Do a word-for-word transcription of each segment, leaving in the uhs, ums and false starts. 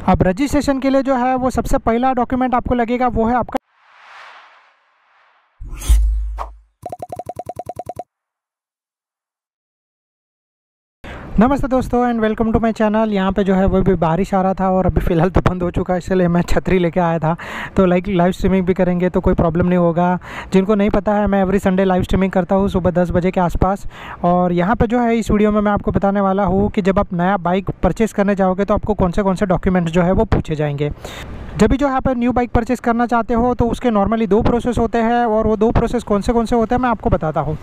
अब रजिस्ट्रेशन के लिए जो है वो सबसे पहला डॉक्यूमेंट आपको लगेगा वो है आपका नमस्ते दोस्तों and welcome to my channel. यहाँ पे जो है वो भी बारिश आ रहा था और अभी फ़िलहाल तो बंद हो चुका है, इसलिए मैं छतरी लेके आया था। तो लाइक लाइव स्ट्रीमिंग भी करेंगे तो कोई प्रॉब्लम नहीं होगा। जिनको नहीं पता है, मैं एवरी संडे लाइव स्ट्रीमिंग करता हूँ सुबह दस बजे के आसपास। और यहाँ पे जो है इस वीडियो में मैं आपको बताने वाला हूँ कि जब आप नया बाइक परचेज़ करने जाओगे तो आपको कौन से कौन से डॉक्यूमेंट्स जो है वो पूछे जाएंगे। जब भी जो है आप न्यू बाइक परचेज़ करना चाहते हो तो उसके नॉर्मली दो प्रोसेस होते हैं, और वो दो प्रोसेस कौन से कौन से होते हैं मैं आपको बताता हूँ।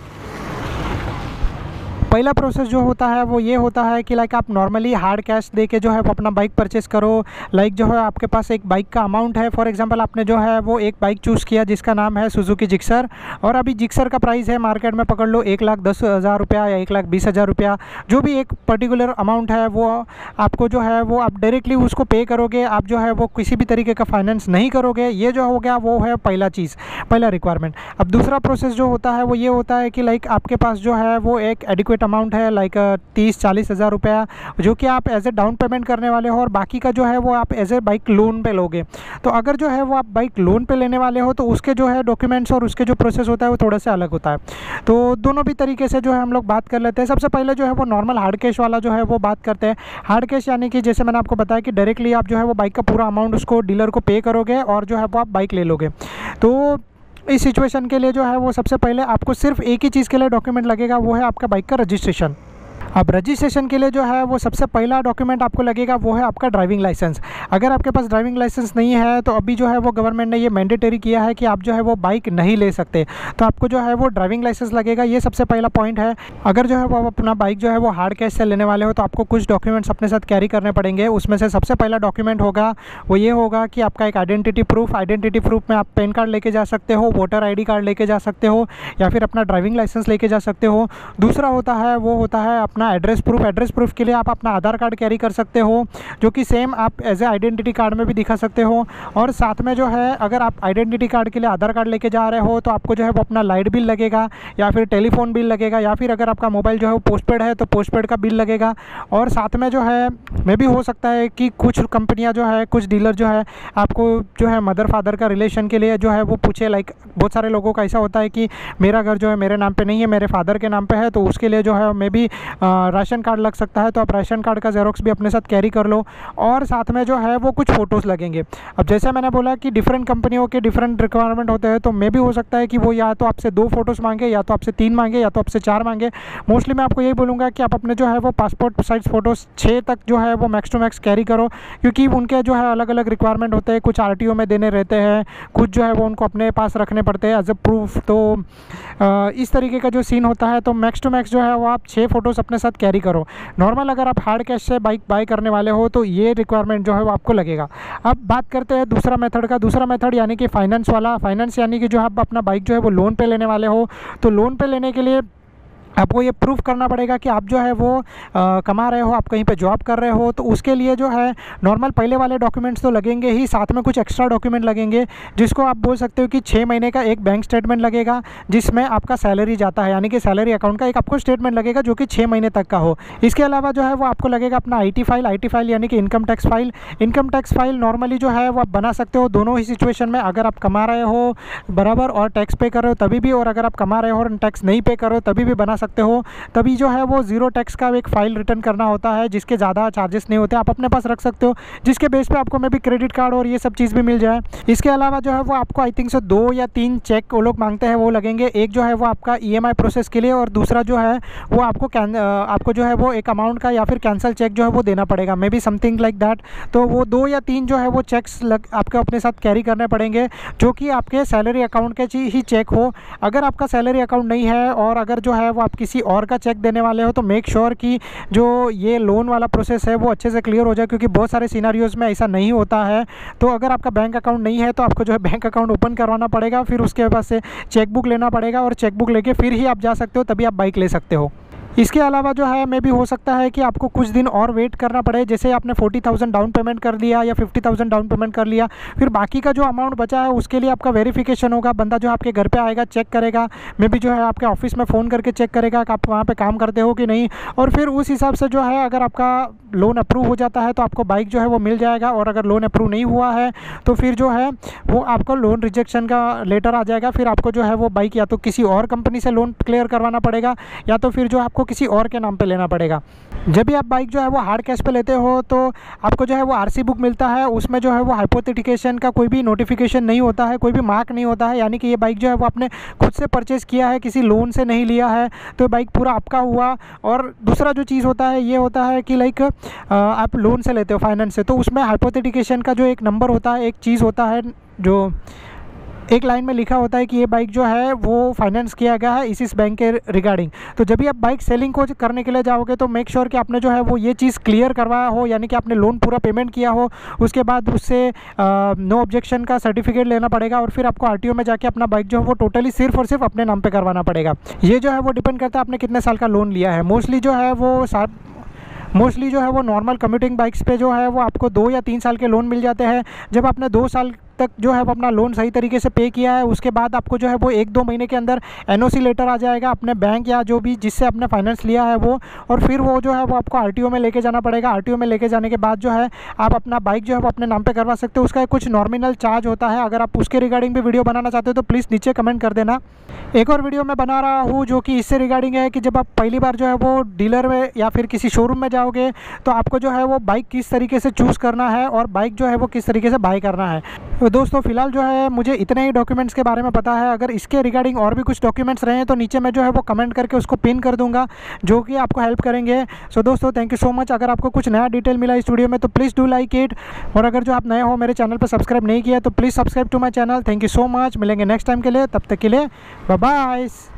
पहला प्रोसेस जो होता है वो ये होता है कि लाइक आप नॉर्मली हार्ड कैश दे के जो है वो अपना बाइक परचेज़ करो। लाइक जो है आपके पास एक बाइक का अमाउंट है, फॉर एग्जांपल आपने जो है वो एक बाइक चूज़ किया जिसका नाम है सुजुकी जिक्सर, और अभी जिक्सर का प्राइस है मार्केट में पकड़ लो एक लाख दस हज़ार रुपया या एक लाख बीस हज़ार रुपया, जो भी एक पर्टिकुलर अमाउंट है वो आपको जो है वो आप डायरेक्टली उसको पे करोगे। आप जो है वो किसी भी तरीके का फाइनेंस नहीं करोगे। ये जो हो गया वो है पहला चीज़, पहला रिक्वायरमेंट। अब दूसरा प्रोसेस जो होता है वो ये होता है कि लाइक आपके पास जो है वो एक एडिक्वेट अमाउंट है, लाइक तीस चालीस हज़ार रुपया, जो कि आप एज ए डाउन पेमेंट करने वाले हो, और बाकी का जो है वो आप एज ए बाइक लोन पे लोगे। तो अगर जो है वो आप बाइक लोन पे लेने वाले हो तो उसके जो है डॉक्यूमेंट्स और उसके जो प्रोसेस होता है वो थोड़ा सा अलग होता है। तो दोनों भी तरीके से जो है हम लोग बात कर लेते हैं। सबसे पहले जो है वो नॉर्मल हार्ड कैश वाला जो है वो बात करते हैं। हार्ड कैश यानी कि जैसे मैंने आपको बताया कि डायरेक्टली आप जो है वो बाइक का पूरा अमाउंट उसको डीलर को पे करोगे और जो है वो आप बाइक ले लोगे। तो इस सिचुएशन के लिए जो है वो सबसे पहले आपको सिर्फ एक ही चीज़ के लिए डॉक्यूमेंट लगेगा, वो है आपका बाइक का रजिस्ट्रेशन। अब रजिस्ट्रेशन के लिए जो है वो सबसे पहला डॉक्यूमेंट आपको लगेगा वो है आपका ड्राइविंग लाइसेंस। अगर आपके पास ड्राइविंग लाइसेंस नहीं है तो अभी जो है वो गवर्नमेंट ने ये मैंडेटरी किया है कि आप जो है वो बाइक नहीं ले सकते, तो आपको जो है वो ड्राइविंग लाइसेंस लगेगा। ये सबसे पहला पॉइंट है। अगर जो है वो अपना बाइक जो है वो हार्ड कैश से लेने वाले हो तो आपको कुछ डॉक्यूमेंट्स अपने साथ कैरी करने पड़ेंगे। उसमें से सबसे पहला डॉक्यूमेंट होगा वो ये होगा कि आपका एक आइडेंटिटी प्रूफ। आइडेंटिटी प्रूफ में आप पैन कार्ड लेके जा सकते हो, वोटर आई डी कार्ड लेके जा सकते हो, या फिर अपना ड्राइविंग लाइसेंस लेके जा सकते हो। दूसरा होता है वो होता है अपना एड्रेस प्रूफ। एड्रेस प्रूफ के लिए आप अपना आधार कार्ड कैरी कर सकते हो, जो कि सेम आप एज ए आइडेंटिटी कार्ड में भी दिखा सकते हो। और साथ में जो है अगर आप आइडेंटिटी कार्ड के लिए आधार कार्ड लेके जा रहे हो तो आपको जो है वो अपना लाइट बिल लगेगा, या फिर टेलीफोन बिल लगेगा, या फिर अगर आपका मोबाइल जो है वो पोस्टपेड है तो पोस्टपेड का बिल लगेगा। और साथ में जो है मे भी हो सकता है कि कुछ कंपनियां जो है, कुछ डीलर जो है आपको जो है मदर फादर का रिलेशन के लिए जो है वो पूछे। लाइक बहुत सारे लोगों का ऐसा होता है कि मेरा घर जो है मेरे नाम पे नहीं है, मेरे फादर के नाम पे है, तो उसके लिए जो है मे भी राशन कार्ड लग सकता है। तो आप राशन कार्ड का जेरोक्स भी अपने साथ कैरी कर लो। और साथ में जो है वो कुछ फ़ोटोज़ लगेंगे। अब जैसे मैंने बोला कि डिफरेंट कंपनियों के डिफरेंट रिक्वायरमेंट होते हैं, तो मे भी हो सकता है कि वो या तो आपसे दो फोटोज़ मांगे, या तो आपसे तीन मांगे, या तो आपसे चार मांगे। मोस्टली मैं आपको यही बोलूँगा कि आप अपने जो है वो पासपोर्ट साइज़ फ़ोटोज़ छः तक जो है वो मैक्स टू मैक्स कैरी करो, क्योंकि उनके जो है अलग अलग रिक्वायरमेंट होते हैं। कुछ आर टी ओ में देने रहते हैं, कुछ जो है वो उनको अपने पास रखने पड़ते हैं एज ए प्रूफ। तो आ, इस तरीके का जो सीन होता है, तो मैक्स टू मैक्स जो है वो आप छः फ़ोटोज़ अपने साथ कैरी करो। नॉर्मल अगर आप हार्ड कैश से बाइक बाय करने वाले हो तो ये रिक्वायरमेंट जो है वो आपको लगेगा। अब बात करते हैं दूसरा मेथड का। दूसरा मेथड यानी कि फाइनेंस वाला। फाइनेंस यानी कि जो आप अपना बाइक जो है वो लोन पे लेने वाले हो, तो लोन पे लेने के लिए आपको ये प्रूफ करना पड़ेगा कि आप जो है वो आ, कमा रहे हो, आप कहीं पे जॉब कर रहे हो। तो उसके लिए जो है नॉर्मल पहले वाले डॉक्यूमेंट्स तो लगेंगे ही, साथ में कुछ एक्स्ट्रा डॉक्यूमेंट लगेंगे, जिसको आप बोल सकते हो कि छः महीने का एक बैंक स्टेटमेंट लगेगा जिसमें आपका सैलरी जाता है, यानी कि सैलरी अकाउंट का एक आपको स्टेटमेंट लगेगा जो कि छः महीने तक का हो। इसके अलावा जो है वो आपको लगेगा अपना I T file. I T file यानी कि income tax file. Income tax file normally जो है वो आप बना सकते हो दोनों ही सिचुएशन में। अगर आप कमा रहे हो बराबर और टैक्स पे कर रहे हो तभी भी, और अगर आप कमा रहे हो और टैक्स नहीं पे कर रहे हो तभी भी बना सकते हो। तभी जो है वो जीरो टैक्स का एक फ़ाइल रिटर्न करना होता है, जिसके ज़्यादा चार्जेस नहीं होते, आप अपने पास रख सकते हो, जिसके बेस पे आपको में भी क्रेडिट कार्ड और ये सब चीज़ भी मिल जाए। इसके अलावा जो है वो आपको आई थिंक सो दो या तीन चेक वो लोग मांगते हैं, वो लगेंगे। एक जो है वो आपका ईएमआई प्रोसेस के लिए, और दूसरा जो है वो आपको कैन आपको जो है वो एक अमाउंट का या फिर कैंसिल चेक जो है वो देना पड़ेगा, maybe something like that. तो वो दो या तीन जो है वो चेक्स लग आपको अपने साथ कैरी करने पड़ेंगे, जो कि आपके सैलरी अकाउंट के ही चेक हो। अगर आपका सैलरी अकाउंट नहीं है और अगर जो है वो आप किसी और का चेक देने वाले हो तो मेक श्योर sure कि जो ये लोन वाला प्रोसेस है वो अच्छे से क्लियर हो जाए, क्योंकि बहुत सारे सिनारियोज़ में ऐसा नहीं होता है। तो अगर आपका बैंक अकाउंट नहीं है तो आपको जो है बैंक अकाउंट ओपन करवाना पड़ेगा, फिर उसके बाद से चेक बुक लेना पड़ेगा, और चेक बुक लेके फिर ही आप जा सकते हो, तभी आप बाइक ले सकते हो। इसके अलावा जो है मे भी हो सकता है कि आपको कुछ दिन और वेट करना पड़े। जैसे आपने फोर्टी थाउजेंड डाउन पेमेंट कर दिया या फिफ्टी थाउजेंड डाउन पेमेंट कर लिया, फिर बाकी का जो अमाउंट बचा है उसके लिए आपका वेरिफिकेशन होगा। बंदा जो आपके घर पे आएगा, चेक करेगा, मे भी जो है आपके ऑफिस में फ़ोन करके चेक करेगा कि आप वहाँ पे काम करते हो कि नहीं, और फिर उस हिसाब से जो है अगर आपका लोन अप्रूव हो जाता है तो आपको बाइक जो है वो मिल जाएगा। और अगर लोन अप्रूव नहीं हुआ है तो फिर जो है वो आपको लोन रिजेक्शन का लेटर आ जाएगा। फिर आपको जो है वो बाइक या तो किसी और कंपनी से लोन क्लियर करवाना पड़ेगा या तो फिर जो आपको किसी और के नाम पे लेना पड़ेगा। जब भी आप बाइक जो है वो हार्ड कैश पे लेते हो तो आपको जो है वो आरसी बुक मिलता है, उसमें जो है वो हाइपोथेटिकेशन का कोई भी नोटिफिकेशन नहीं होता है, कोई भी मार्क नहीं होता है, यानी कि ये बाइक जो है वो आपने खुद से परचेज़ किया है, किसी लोन से नहीं लिया है, तो बाइक पूरा आपका हुआ। और दूसरा जो चीज़ होता है ये होता है कि लाइक आप लोन से लेते हो, फाइनेंस से, तो उसमें हाइपोथेटिकेशन का जो एक नंबर होता है, एक चीज़ होता है, जो एक लाइन में लिखा होता है कि ये बाइक जो है वो फाइनेंस किया गया है इस इस बैंक के रिगार्डिंग। तो जब भी आप बाइक सेलिंग को करने के लिए जाओगे तो मेक श्योर कि आपने जो है वो ये चीज़ क्लियर करवाया हो, यानी कि आपने लोन पूरा पेमेंट किया हो। उसके बाद उससे नो ऑब्जेक्शन का सर्टिफिकेट लेना पड़ेगा और फिर आपको आरटीओ में जाके अपना बाइक जो है वो टोटली सिर्फ और सिर्फ अपने नाम पर करवाना पड़ेगा। ये जो है वो डिपेंड करता है आपने कितने साल का लोन लिया है। मोस्टली जो है वो सात मोस्टली जो है वो नॉर्मल कम्यूटिंग बाइक्स पे जो है वो आपको दो या तीन साल के लोन मिल जाते हैं। जब आपने दो साल तक जो है वो अपना लोन सही तरीके से पे किया है उसके बाद आपको जो है वो एक दो महीने के अंदर एनओसी लेटर आ जाएगा अपने बैंक या जो भी जिससे आपने फाइनेंस लिया है वो, और फिर वो जो है वो आपको आरटीओ में लेके जाना पड़ेगा। आरटीओ में लेके जाने के बाद जो है आप अपना बाइक जो है वो अपने नाम पे करवा सकते हो। उसका कुछ नॉमिनल चार्ज होता है। अगर आप उसके रिगार्डिंग भी वीडियो बनाना चाहते हो तो प्लीज़ नीचे कमेंट कर देना। एक और वीडियो मैं बना रहा हूँ जो कि इससे रिगार्डिंग है कि जब आप पहली बार जो है वो डीलर में या फिर किसी शोरूम में जाओगे तो आपको जो है वो बाइक किस तरीके से चूज़ करना है और बाइक जो है वो किस तरीके से बाय करना है। तो दोस्तों फिलहाल जो है मुझे इतने ही डॉक्यूमेंट्स के बारे में पता है। अगर इसके रिगार्डिंग और भी कुछ डॉक्यूमेंट्स रहे तो नीचे मैं जो है वो कमेंट करके उसको पिन कर दूंगा जो कि आपको हेल्प करेंगे। सो दोस्तों थैंक यू सो मच। अगर आपको कुछ नया डिटेल मिला इस वीडियो में तो प्लीज़ डू लाइक इट, और अगर जो आप नए हो मेरे चैनल पर सब्सक्राइब नहीं किया तो please subscribe to my channel. Thank you so much. मिलेंगे नेक्स्ट टाइम के लिए, तब तक के लिए बाय बाय।